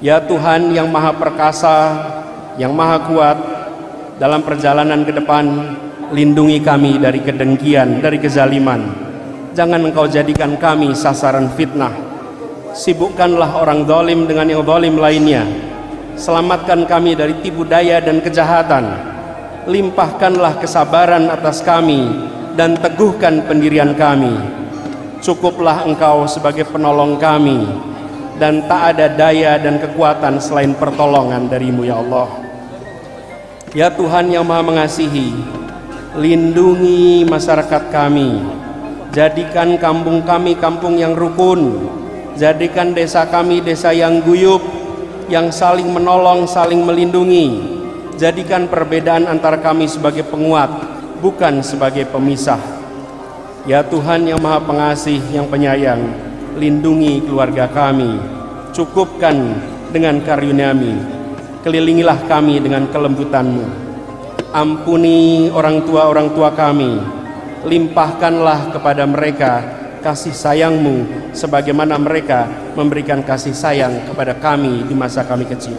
Ya Tuhan yang Maha Perkasa, yang Maha Kuat, dalam perjalanan ke depan, lindungi kami dari kedengkian, dari kezaliman. Jangan Engkau jadikan kami sasaran fitnah. Sibukkanlah orang zalim dengan yang zalim lainnya. Selamatkan kami dari tipu daya dan kejahatan. Limpahkanlah kesabaran atas kami dan teguhkan pendirian kami. Cukuplah Engkau sebagai penolong kami, dan tak ada daya dan kekuatan selain pertolongan dari-Mu ya Allah. Ya Tuhan yang Maha Mengasihi, lindungi masyarakat kami. Jadikan kampung kami kampung yang rukun. Jadikan desa kami desa yang guyup, yang saling menolong, saling melindungi. Jadikan perbedaan antara kami sebagai penguat, bukan sebagai pemisah. Ya Tuhan yang Maha Pengasih, yang penyayang, lindungi keluarga kami. Cukupkan dengan karunia-Mu. Kelilingilah kami dengan kelembutan-Mu. Ampuni orang tua kami. Limpahkanlah kepada mereka kasih sayang-Mu sebagaimana mereka memberikan kasih sayang kepada kami di masa kami kecil.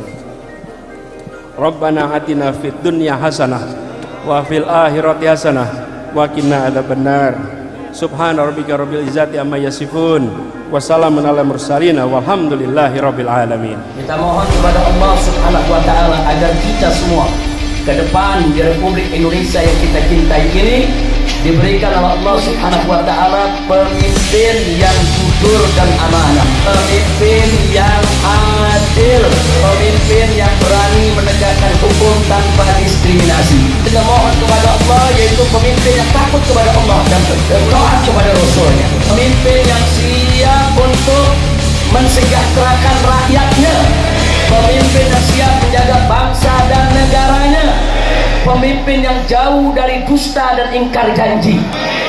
Rabbana atina fid dunya hasanah wa fil akhirati hasanah wa qina adzabannar. Subhana rabbika rabbil izzati amma yasifun wa salamun alal mursalin walhamdulillahi rabbil alamin. Kita mohon kepada Allah Subhanahu wa taala agar kita semua ke depan di Republik Indonesia yang kita cintai ini diberikan oleh Allah Subhanahu wa taala pemimpin yang jujur dan amanah, pemimpin yang adil, pemimpin yang berani menegakkan hukum tanpa diskriminasi. Kita mohon kepada Allah, yaitu pemimpin yang takut kepada Allah dan taat kepada Rasulnya, pemimpin yang siap untuk mensejahterakan rakyatnya, pemimpin yang siap menjaga bangsa dan negaranya, pemimpin yang jauh dari dusta dan ingkar janji.